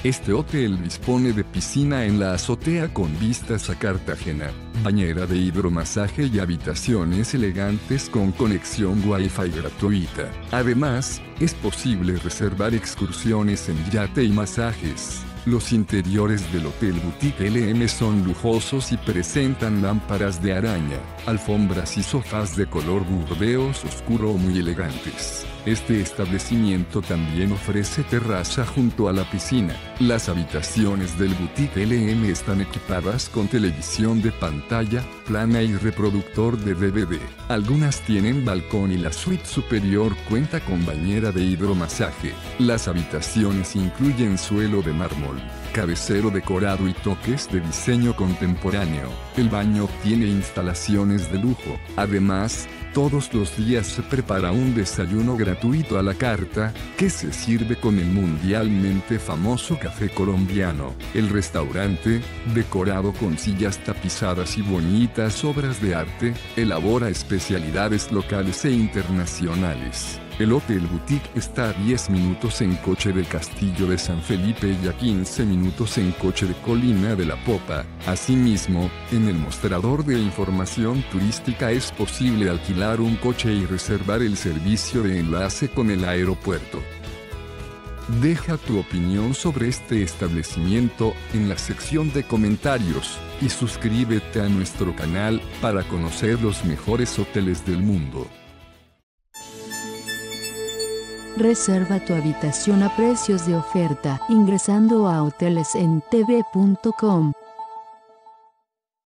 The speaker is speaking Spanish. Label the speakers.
Speaker 1: Este hotel dispone de piscina en la azotea con vistas a Cartagena, bañera de hidromasaje y habitaciones elegantes con conexión Wi-Fi gratuita. Además, es posible reservar excursiones en yate y masajes. Los interiores del Hotel Boutique LM son lujosos y presentan lámparas de araña, alfombras y sofás de color burdeos oscuro muy elegantes. Este establecimiento también ofrece terraza junto a la piscina. Las habitaciones del Boutique LM están equipadas con televisión de pantalla plana y reproductor de DVD. Algunas tienen balcón y la suite superior cuenta con bañera de hidromasaje. Las habitaciones incluyen suelo de mármol, cabecero decorado y toques de diseño contemporáneo. El baño tiene instalaciones de lujo. Además, todos los días se prepara un desayuno gratuito a la carta, que se sirve con el mundialmente famoso café colombiano. El restaurante, decorado con sillas tapizadas y bonitas obras de arte, elabora especialidades locales e internacionales. El Hotel Boutique está a 10 minutos en coche del Castillo de San Felipe y a 15 minutos en coche de Colina de la Popa. Asimismo, en el mostrador de información turística es posible alquilar un coche y reservar el servicio de enlace con el aeropuerto. Deja tu opinión sobre este establecimiento en la sección de comentarios y suscríbete a nuestro canal para conocer los mejores hoteles del mundo.
Speaker 2: Reserva tu habitación a precios de oferta ingresando a hotelesentv.com.